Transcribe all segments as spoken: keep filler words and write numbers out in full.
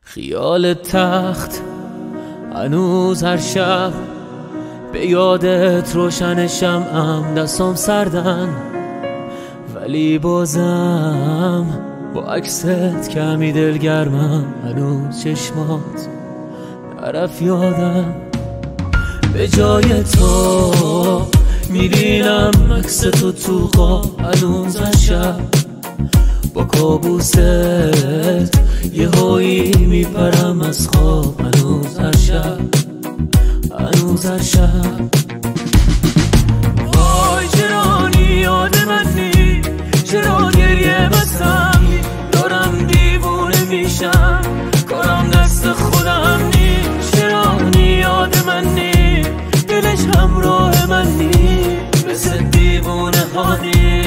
خیال تخت هنوز هر شب به یادت روشن شمعم، دستام سردن ولی بازم با عکست کمی دلگرمم. هنوز چشمات نرفت یادم، به جای تو میبینم عکس تو تو خواب. هنوز هر شب با کابوست یه هایی میپرم از خواب. هنوز هر شب هنوز هر شب وای چرا یاد منی، چرا گریه بسم دارم دیوونه میشم، کارم دست خودم نی. چرا یاد منی، دلش همراه منی، مثل دیوونه هانی.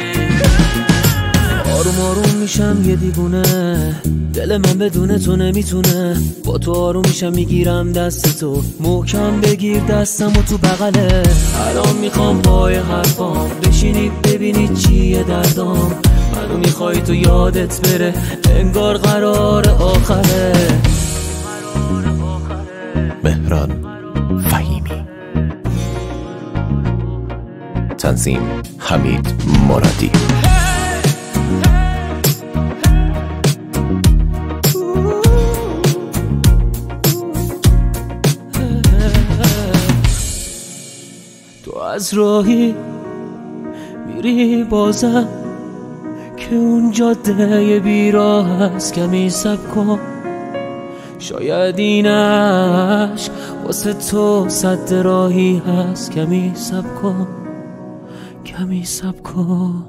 آروم آروم میشم یه دیوونه، دل من بدون تو نمیتونه. با تو آروم میشم میگیرم دست تو، محکم بگیر دستم و تو بغله. الان میخوام پای حرفام بشینید ببینید چیه دردام. منو میخوای تو یادت بره، انگار قرار آخره. مهران فهیمی، تنظیم حمید مرادی. تو از راهی میری بازم که اون جاده بیراه هست، کمی صبر کن. شاید این عشق واسه تو صد راهی هست، کمی صبر کن، کمی صبر کن.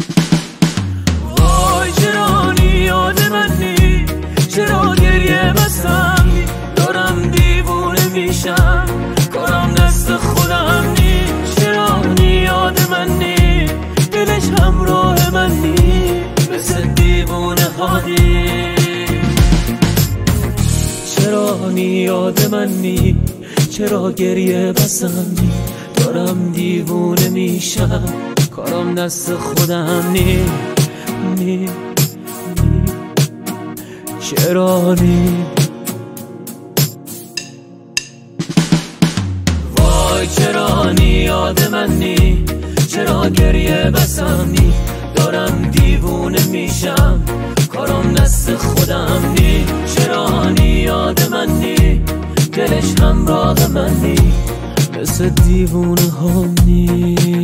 وای چرا یاد منی، چرا گریه بسم دارم دیوونه میشم، کارم دست خودم نی. چرا یاد منی، دلش همراه منی، مثل دیوونه هانی. چرا یاد منی، چرا گریه بسمی دارم دیوونه میشم، کارم دست خودم نی نی نی. چرا نی وای چرا یاد منی، چرا گریه بسمی دارم دیوونه میشم، کارم دست خودم نی. چرا یاد منی، دلش همراه منی، مثل دیوونه هانی.